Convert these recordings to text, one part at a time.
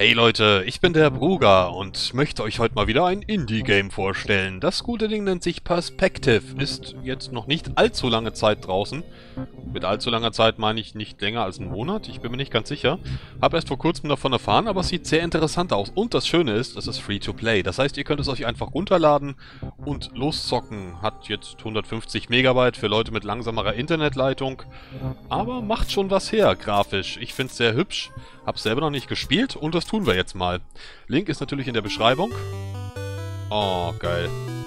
Hey Leute, ich bin der Bruger und möchte euch heute mal wieder ein Indie-Game vorstellen. Das gute Ding nennt sich Perspective, ist jetzt noch nicht allzu lange Zeit draußen. Mit allzu langer Zeit meine ich nicht länger als einen Monat, ich bin mir nicht ganz sicher. Habe erst vor kurzem davon erfahren, aber es sieht sehr interessant aus. Und das Schöne ist, es ist Free-to-Play. Das heißt, ihr könnt es euch einfach runterladen und loszocken. Hat jetzt 150 Megabyte für Leute mit langsamerer Internetleitung. Aber macht schon was her, grafisch. Ich finde es sehr hübsch. Hab's selber noch nicht gespielt und das tun wir jetzt mal. Link ist natürlich in der Beschreibung. Oh, geil.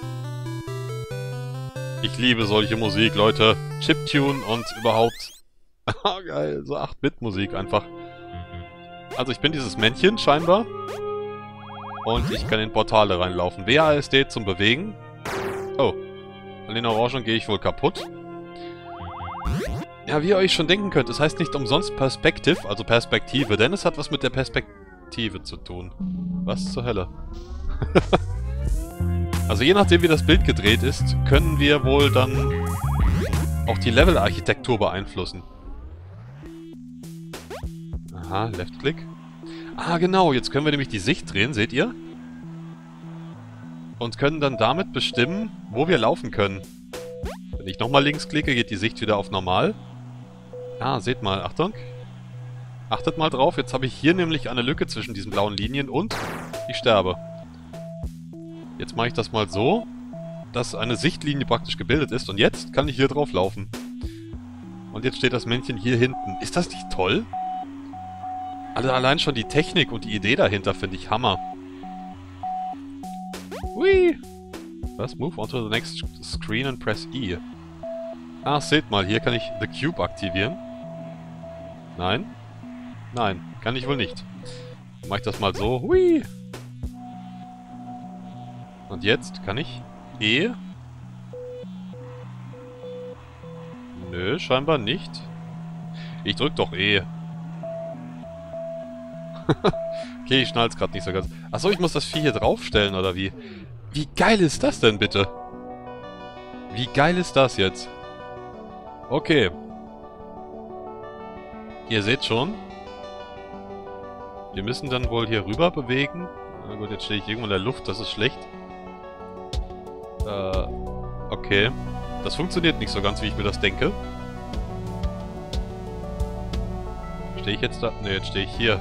Ich liebe solche Musik, Leute. Chiptune und überhaupt. Ah, geil. So 8-Bit-Musik einfach. Also ich bin dieses Männchen scheinbar. Und ich kann in Portale reinlaufen. WASD zum Bewegen. Oh. An den Orangen gehe ich wohl kaputt. Ja, wie ihr euch schon denken könnt, es heißt nicht umsonst Perspective, also Perspektive, denn es hat was mit der Perspektive zu tun. Was zur Hölle? Also je nachdem, wie das Bild gedreht ist, können wir wohl dann auch die Level-Architektur beeinflussen. Aha, Left-Click. Ah, genau, jetzt können wir nämlich die Sicht drehen, seht ihr? Und können dann damit bestimmen, wo wir laufen können. Wenn ich nochmal links klicke, geht die Sicht wieder auf normal. Ah, seht mal, Achtung. Achtet mal drauf, jetzt habe ich hier nämlich eine Lücke zwischen diesen blauen Linien und ich sterbe. Jetzt mache ich das mal so, dass eine Sichtlinie praktisch gebildet ist und jetzt kann ich hier drauf laufen. Und jetzt steht das Männchen hier hinten. Ist das nicht toll? Also allein schon die Technik und die Idee dahinter finde ich Hammer. Hui! Was? Move onto the next screen and press E. Ach, seht mal, hier kann ich The Cube aktivieren. Nein? Nein, kann ich wohl nicht. Dann mache ich das mal so. Hui! Und jetzt kann ich E. Nö, scheinbar nicht. Ich drück doch E. Okay, ich schnall's gerade nicht so ganz. Achso, ich muss das Vieh hier draufstellen, oder wie? Wie geil ist das denn, bitte? Wie geil ist das jetzt? Okay. Ihr seht schon. Wir müssen dann wohl hier rüber bewegen. Na gut, jetzt stehe ich irgendwo in der Luft, das ist schlecht. Okay. Das funktioniert nicht so ganz, wie ich mir das denke. Stehe ich jetzt da? Ne, jetzt stehe ich hier.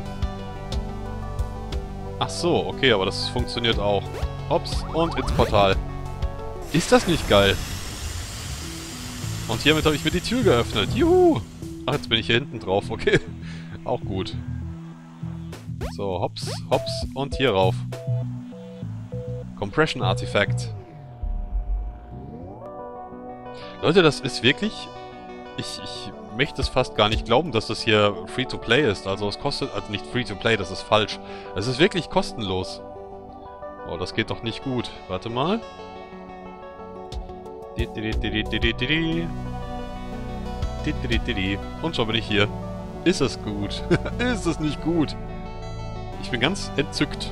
Ach so, okay, aber das funktioniert auch. Hops, und ins Portal. Ist das nicht geil? Und hiermit habe ich mir die Tür geöffnet. Juhu! Ach, jetzt bin ich hier hinten drauf. Okay. Auch gut. So, hops, hops und hier rauf. Compression Artifact. Leute, das ist wirklich... Ich möchte es fast gar nicht glauben, dass das hier Free-to-Play ist. Also es kostet... Also nicht Free-to-Play, das ist falsch. Es ist wirklich kostenlos. Oh, das geht doch nicht gut. Warte mal. Und schon bin ich hier. Ist es gut? Ist es nicht gut? Ich bin ganz entzückt.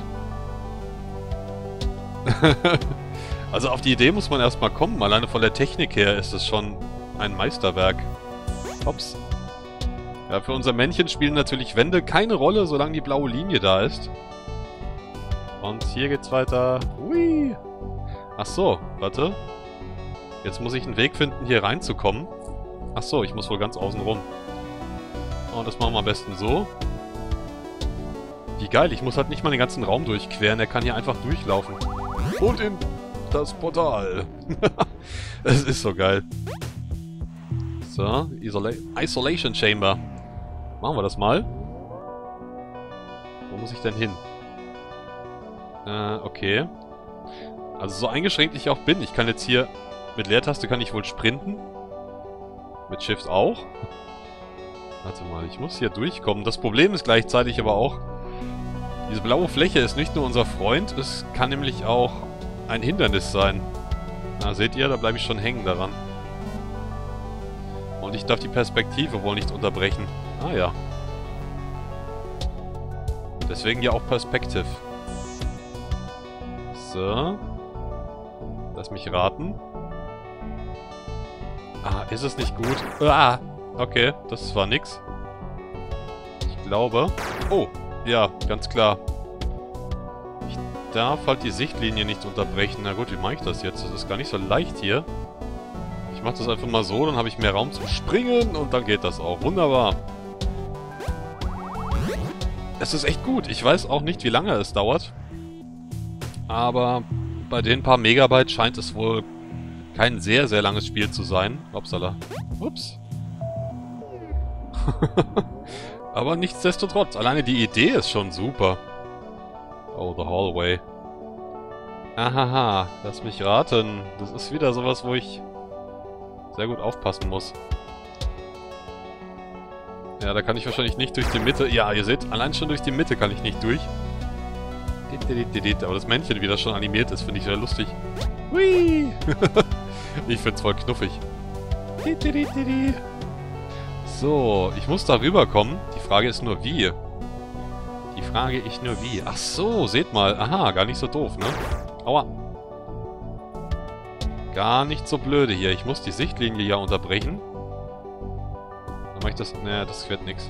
Also auf die Idee muss man erstmal kommen. Alleine von der Technik her ist es schon ein Meisterwerk. Hops. Ja, für unser Männchen spielen natürlich Wände keine Rolle, solange die blaue Linie da ist. Und hier geht's weiter. Hui. Ach so, warte. Jetzt muss ich einen Weg finden, hier reinzukommen. Ach so, ich muss wohl ganz außen rum. Und das machen wir am besten so. Wie geil, ich muss halt nicht mal den ganzen Raum durchqueren. Er kann hier einfach durchlaufen. Und in das Portal. Es ist so geil. So, Isolation Chamber. Machen wir das mal. Wo muss ich denn hin? Okay. Also so eingeschränkt ich auch bin. Ich kann jetzt hier... Mit Leertaste kann ich wohl sprinten. Mit Shift auch. Warte mal, ich muss hier durchkommen. Das Problem ist gleichzeitig aber auch... Diese blaue Fläche ist nicht nur unser Freund, es kann nämlich auch ein Hindernis sein. Na, seht ihr, da bleibe ich schon hängen daran. Und ich darf die Perspektive wohl nicht unterbrechen. Ah ja. Deswegen ja auch Perspective. So. Lass mich raten. Ah, ist es nicht gut? Ah! Okay, das war nix. Ich glaube... Oh, ja, ganz klar. darf halt die Sichtlinie nicht unterbrechen. Na gut, wie mache ich das jetzt? Das ist gar nicht so leicht hier. Ich mache das einfach mal so, dann habe ich mehr Raum zum Springen und dann geht das auch. Wunderbar. Es ist echt gut. Ich weiß auch nicht, wie lange es dauert. Aber bei den paar Megabyte scheint es wohl kein sehr, sehr langes Spiel zu sein. Upsala. Ups. Aber nichtsdestotrotz, alleine die Idee ist schon super. Oh, the hallway. Ahaha, lass mich raten. Das ist wieder sowas, wo ich sehr gut aufpassen muss. Ja, da kann ich wahrscheinlich nicht durch die Mitte... Ja, ihr seht, allein schon durch die Mitte kann ich nicht durch. Aber das Männchen, wie das schon animiert ist, finde ich sehr lustig. Hui! Ich finde es voll knuffig. So, ich muss da rüberkommen. Die Frage ist nur wie. Die Frage ist nur wie. Ach so, seht mal. Aha, gar nicht so doof, ne? Aua. Gar nicht so blöde hier. Ich muss die Sichtlinie ja unterbrechen. Dann mache ich das... Naja, das wird nix.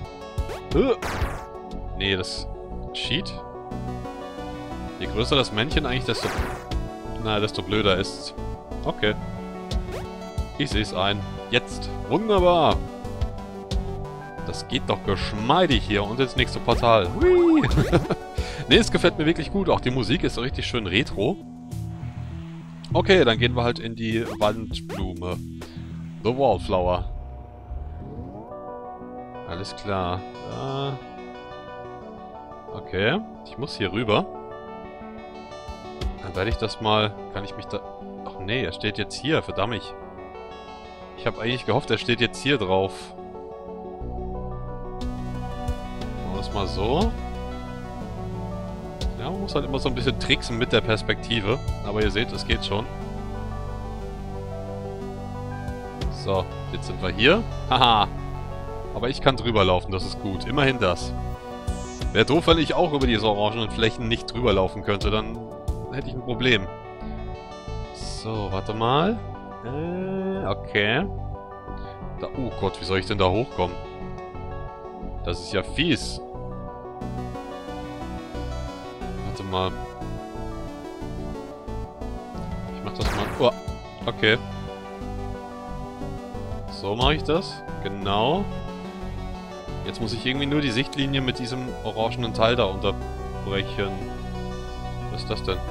Nee, das... Cheat? Je größer das Männchen eigentlich, desto... Na, desto blöder ist's. Okay. Ich sehe es ein. Jetzt. Wunderbar. Das geht doch geschmeidig hier. Und ins nächste Portal. Hui. Nee, es gefällt mir wirklich gut. Auch die Musik ist so richtig schön retro. Okay, dann gehen wir halt in die Waldblume. The Wallflower. Alles klar. Okay. Ich muss hier rüber. Dann werde ich das mal... Kann ich mich da... Ach nee, er steht jetzt hier. Verdammt. Ich habe eigentlich gehofft, er steht jetzt hier drauf. Machen wir das mal so. Ja, man muss halt immer so ein bisschen tricksen mit der Perspektive. Aber ihr seht, es geht schon. So, jetzt sind wir hier. Haha. Aber ich kann drüber laufen, das ist gut. Immerhin das. Wäre doof, wenn ich auch über diese orangenen Flächen nicht drüber laufen könnte. Dann hätte ich ein Problem. So, warte mal. Okay. Da, oh Gott, wie soll ich denn da hochkommen? Das ist ja fies. Warte mal. Ich mach das mal... Oh, okay. So mache ich das. Genau. Jetzt muss ich irgendwie nur die Sichtlinie mit diesem orangenen Teil da unterbrechen. Was ist das denn?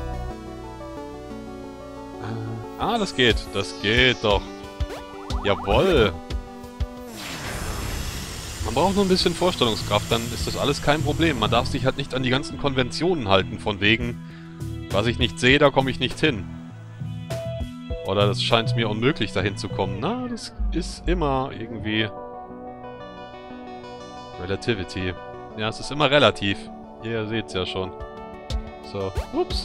Ah, das geht. Das geht doch. Jawoll. Man braucht nur ein bisschen Vorstellungskraft, dann ist das alles kein Problem. Man darf sich halt nicht an die ganzen Konventionen halten, von wegen, was ich nicht sehe, da komme ich nicht hin. Oder das scheint mir unmöglich, dahin zu kommen. Na, das ist immer irgendwie... Relativity. Ja, es ist immer relativ. Ihr seht's ja schon. So, ups.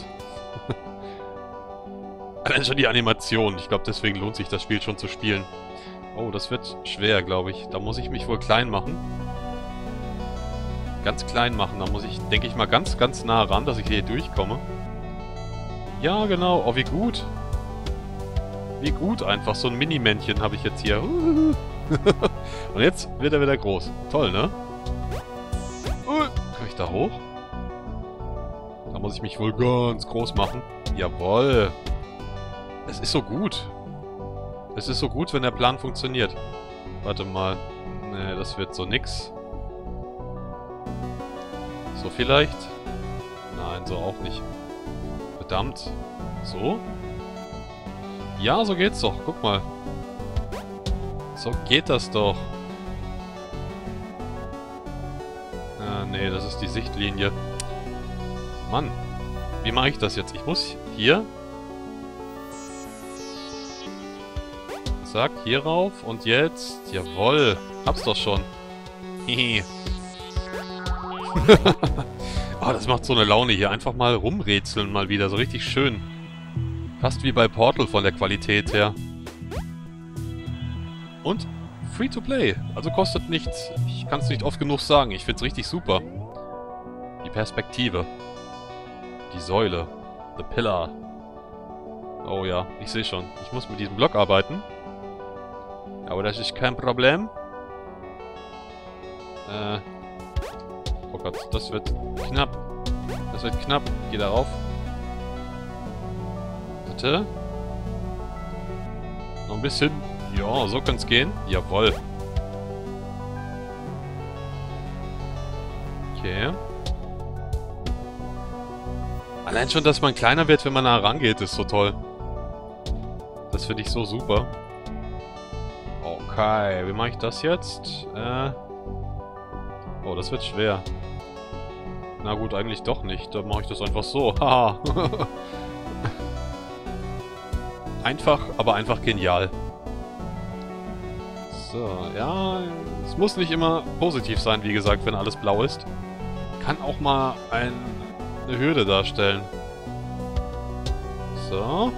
Allein schon die Animation. Ich glaube, deswegen lohnt sich das Spiel schon zu spielen. Oh, das wird schwer, glaube ich. Da muss ich mich wohl klein machen. Ganz klein machen. Da muss ich, denke ich mal, ganz, ganz nah ran, dass ich hier durchkomme. Ja, genau. Oh, wie gut. Wie gut einfach. So ein Mini-Männchen habe ich jetzt hier. Und jetzt wird er wieder groß. Toll, ne? Kann ich da hoch? Da muss ich mich wohl ganz groß machen. Jawoll. Es ist so gut. Es ist so gut, wenn der Plan funktioniert. Warte mal. Nee, das wird so nix. So vielleicht? Nein, so auch nicht. Verdammt. So? Ja, so geht's doch. Guck mal. So geht das doch. Nee, das ist die Sichtlinie. Mann. Wie mache ich das jetzt? Ich muss hier... Zack, hier rauf. Und jetzt... Jawoll. Hab's doch schon. Hihi. Oh, das macht so eine Laune hier. Einfach mal rumrätseln mal wieder. So richtig schön. Fast wie bei Portal von der Qualität her. Und free to play. Also kostet nichts. Ich kann es nicht oft genug sagen. Ich finde es richtig super. Die Perspektive. Die Säule. The Pillar. Oh ja, ich sehe schon. Ich muss mit diesem Block arbeiten. Aber das ist kein Problem. Oh Gott, das wird knapp. Das wird knapp. Geh da rauf. Warte. Noch ein bisschen. Ja, so kann's gehen. Jawohl. Okay. Allein schon, dass man kleiner wird, wenn man nah rangeht, ist so toll. Das finde ich so super. Okay, wie mache ich das jetzt? Oh, das wird schwer. Na gut, eigentlich doch nicht. Dann mache ich das einfach so. Haha. Einfach, aber einfach genial. So, ja, es muss nicht immer positiv sein, wie gesagt, wenn alles blau ist. Kann auch mal eine Hürde darstellen. So.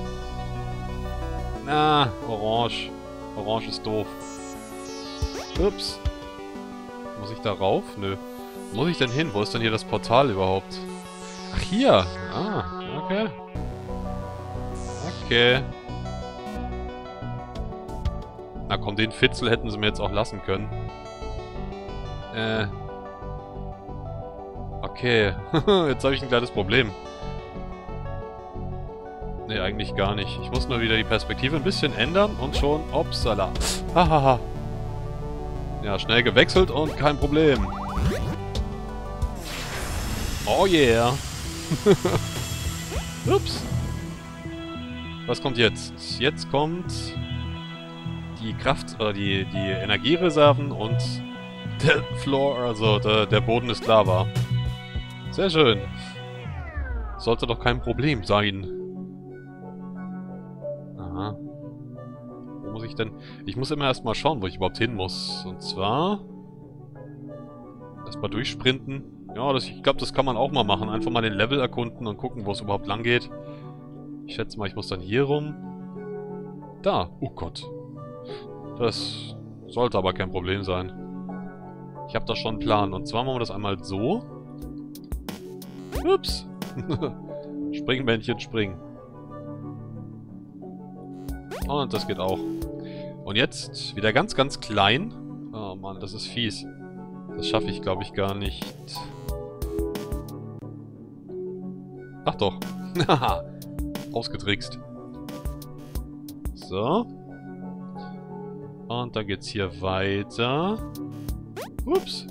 Na, orange. Orange ist doof. Ups. Muss ich da rauf? Nö. Wo muss ich denn hin? Wo ist denn hier das Portal überhaupt? Ach, hier. Ah, okay. Okay. Na komm, den Fitzel hätten sie mir jetzt auch lassen können. Okay. Jetzt habe ich ein kleines Problem. Nee, eigentlich gar nicht. Ich muss nur wieder die Perspektive ein bisschen ändern und schon... Upsala. Hahaha. Ja, schnell gewechselt und kein Problem. Oh yeah. Ups. Was kommt jetzt? Jetzt kommt die Kraft, oder die Energiereserven und der Floor, also der Boden ist Lava. Sehr schön. Sollte doch kein Problem sein. Aha. Wo muss ich denn? Ich muss immer erstmal schauen, wo ich überhaupt hin muss. Und zwar... Erstmal durchsprinten. Ja, ich glaube, das kann man auch mal machen. Einfach mal den Level erkunden und gucken, wo es überhaupt lang geht. Ich schätze mal, ich muss dann hier rum. Da. Oh Gott. Das sollte aber kein Problem sein. Ich habe da schon einen Plan. Und zwar machen wir das einmal so. Ups. Spring, Männchen, spring. Und das geht auch. Und jetzt wieder ganz, ganz klein. Oh Mann, das ist fies. Das schaffe ich, glaube ich, gar nicht. Ach doch. Haha. Ausgetrickst. So. Und dann geht's hier weiter. Ups.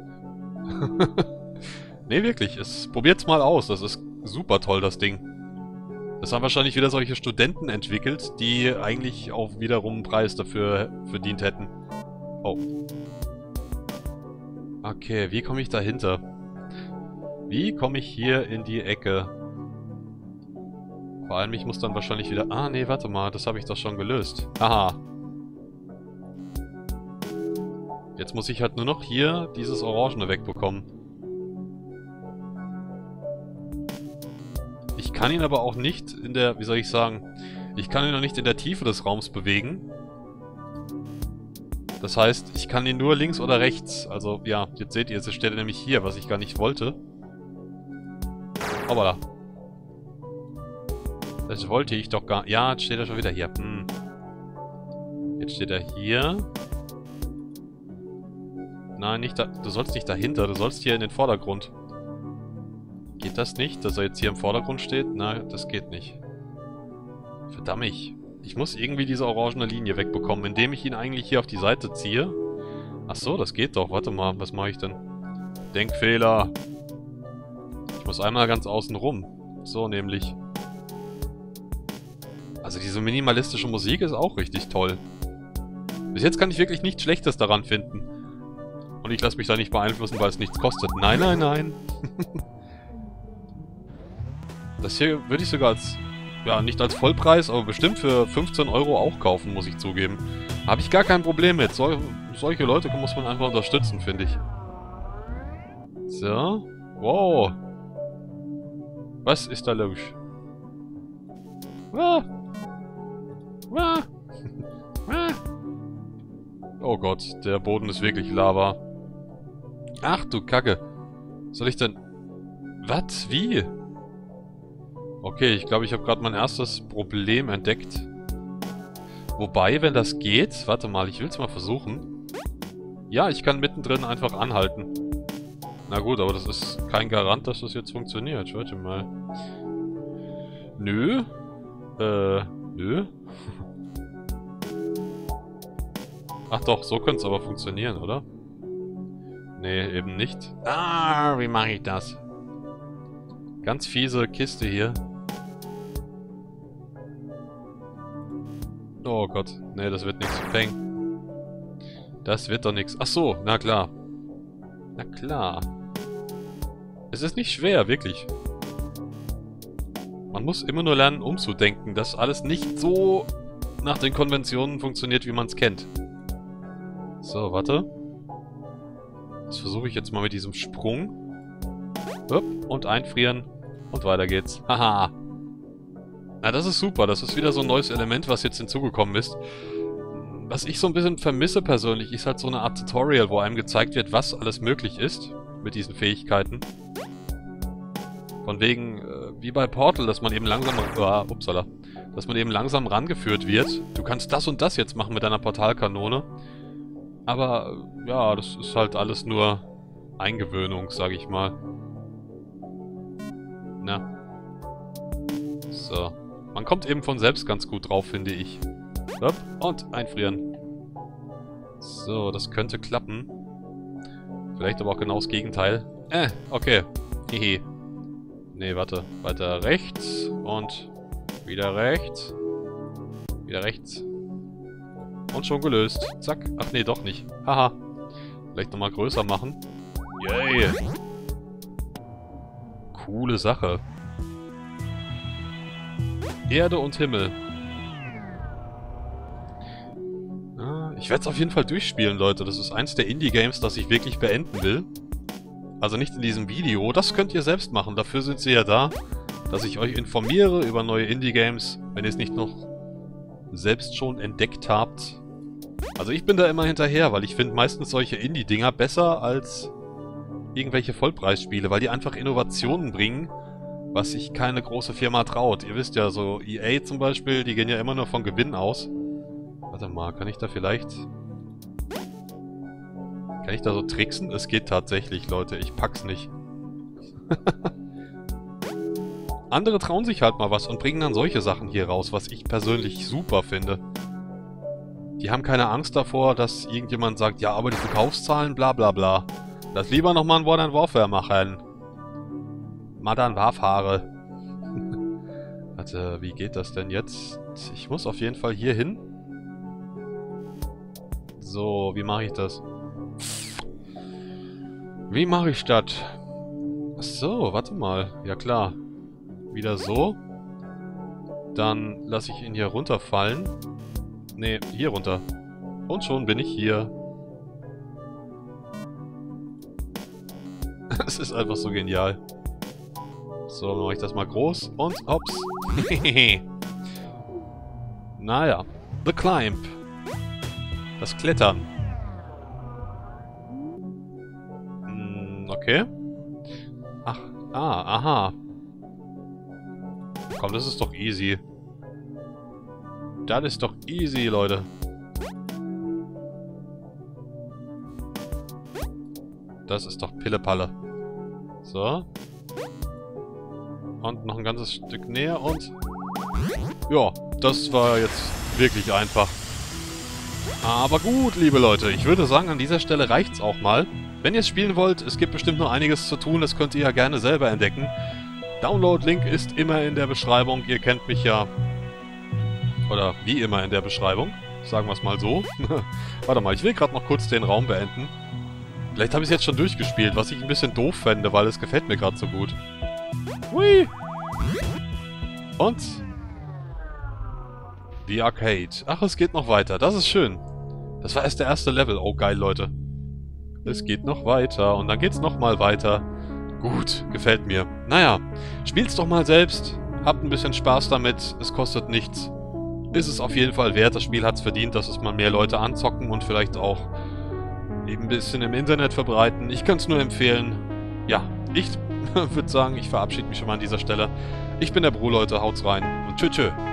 Nee, wirklich. Probiert's mal aus. Das ist super toll, das Ding. Das haben wahrscheinlich wieder solche Studenten entwickelt, die eigentlich auch wiederum einen Preis dafür verdient hätten. Oh. Okay, wie komme ich dahinter? Wie komme ich hier in die Ecke? Vor allem, ich muss dann wahrscheinlich wieder... Ah, nee, warte mal, das habe ich doch schon gelöst. Aha. Jetzt muss ich halt nur noch hier dieses Orangene wegbekommen. Ich kann ihn aber auch nicht in der... Wie soll ich sagen? Ich kann ihn noch nicht in der Tiefe des Raums bewegen. Das heißt, ich kann ihn nur links oder rechts. Also, ja, jetzt seht ihr, jetzt steht er nämlich hier, was ich gar nicht wollte. Aber da. Das wollte ich doch gar... Ja, jetzt steht er schon wieder hier. Hm. Jetzt steht er hier. Nein, nicht da... Du sollst nicht dahinter, du sollst hier in den Vordergrund. Geht das nicht, dass er jetzt hier im Vordergrund steht? Nein, das geht nicht. Verdammt. Ich muss irgendwie diese orangene Linie wegbekommen, indem ich ihn eigentlich hier auf die Seite ziehe. Ach so, das geht doch. Warte mal, was mache ich denn? Denkfehler. Ich muss einmal ganz außen rum. So nämlich. Also diese minimalistische Musik ist auch richtig toll. Bis jetzt kann ich wirklich nichts Schlechtes daran finden. Und ich lasse mich da nicht beeinflussen, weil es nichts kostet. Nein, nein, nein. Das hier würde ich sogar als... Ja, nicht als Vollpreis, aber bestimmt für 15 € auch kaufen, muss ich zugeben. Habe ich gar kein Problem mit. Solche Leute muss man einfach unterstützen, finde ich. So. Wow. Was ist da los? Ah. Ah. Ah. Oh Gott, der Boden ist wirklich Lava. Ach du Kacke. Soll ich denn... Was? Wie? Okay, ich glaube, ich habe gerade mein erstes Problem entdeckt. Wobei, wenn das geht... Warte mal, ich will es mal versuchen. Ja, ich kann mittendrin einfach anhalten. Na gut, aber das ist kein Garant, dass das jetzt funktioniert. Warte mal. Nö. Nö. Ach doch, so könnte es aber funktionieren, oder? Nee, eben nicht. Ah, wie mache ich das? Ganz fiese Kiste hier. Oh Gott. Nee, das wird nichts. Peng. Das wird doch nichts. Ach so, na klar. Na klar. Es ist nicht schwer, wirklich. Man muss immer nur lernen, umzudenken, dass alles nicht so nach den Konventionen funktioniert, wie man es kennt. So, warte. Das versuche ich jetzt mal mit diesem Sprung. Hopp, und einfrieren. Und weiter geht's. Haha. Na, das ist super. Das ist wieder so ein neues Element, was jetzt hinzugekommen ist. Was ich so ein bisschen vermisse persönlich, ist halt so eine Art Tutorial, wo einem gezeigt wird, was alles möglich ist mit diesen Fähigkeiten. Von wegen, wie bei Portal, dass man eben langsam... upsala. Dass man eben langsam rangeführt wird. Du kannst das und das jetzt machen mit deiner Portalkanone. Aber, ja, das ist halt alles nur Eingewöhnung, sag ich mal. Na. So. Man kommt eben von selbst ganz gut drauf, finde ich. Hopp, und einfrieren. So, das könnte klappen. Vielleicht aber auch genau das Gegenteil. Okay. Hehe. Nee, warte. Weiter rechts und wieder rechts. Wieder rechts. Und schon gelöst. Zack. Ach nee, doch nicht. Haha. Vielleicht nochmal größer machen. Yay. Coole Sache. Erde und Himmel. Ich werde es auf jeden Fall durchspielen, Leute. Das ist eins der Indie-Games, das ich wirklich beenden will. Also nicht in diesem Video. Das könnt ihr selbst machen. Dafür sind sie ja da. Dass ich euch informiere über neue Indie-Games, wenn ihr es nicht noch selbst schon entdeckt habt. Also ich bin da immer hinterher, weil ich finde meistens solche Indie-Dinger besser als irgendwelche Vollpreisspiele, weil die einfach Innovationen bringen, was sich keine große Firma traut. Ihr wisst ja, so EA zum Beispiel, die gehen ja immer nur von Gewinn aus. Warte mal, kann ich da vielleicht... Kann ich da so tricksen? Es geht tatsächlich, Leute. Ich pack's nicht. Andere trauen sich halt mal was und bringen dann solche Sachen hier raus, was ich persönlich super finde. Die haben keine Angst davor, dass irgendjemand sagt, ja, aber die Verkaufszahlen, bla bla bla. Lass lieber nochmal ein Modern Warfare machen. Modern Warfare. Warte, wie geht das denn jetzt? Ich muss auf jeden Fall hier hin. So, wie mache ich das? Wie mache ich das? So, warte mal. Ja klar. Wieder so. Dann lasse ich ihn hier runterfallen. Ne, hier runter. Und schon bin ich hier. Es ist einfach so genial. So, dann mache ich das mal groß. Und hops. Naja. The Climb. Das Klettern. Okay. Ach, aha. Komm, das ist doch easy. Das ist doch easy, Leute. Das ist doch Pillepalle. So. Und noch ein ganzes Stück näher und... Ja, das war jetzt wirklich einfach. Aber gut, liebe Leute, ich würde sagen, an dieser Stelle reicht's auch mal. Wenn ihr es spielen wollt, es gibt bestimmt noch einiges zu tun, das könnt ihr ja gerne selber entdecken. Download-Link ist immer in der Beschreibung, ihr kennt mich ja. Oder wie immer in der Beschreibung, sagen wir es mal so. Warte mal, ich will gerade noch kurz den Raum beenden. Vielleicht habe ich es jetzt schon durchgespielt, was ich ein bisschen doof fände, weil es gefällt mir gerade so gut. Hui! Und... The Arcade. Ach, es geht noch weiter. Das ist schön. Das war erst der erste Level. Oh, geil, Leute. Es geht noch weiter. Und dann geht's nochmal weiter. Gut, gefällt mir. Naja, spielt's doch mal selbst. Habt ein bisschen Spaß damit. Es kostet nichts. Ist es auf jeden Fall wert. Das Spiel hat's verdient, dass es mal mehr Leute anzocken und vielleicht auch eben ein bisschen im Internet verbreiten. Ich kann's nur empfehlen. Ja, ich würde sagen, ich verabschiede mich schon mal an dieser Stelle. Ich bin der Bro, Leute. Haut's rein. Und tschö, tschö.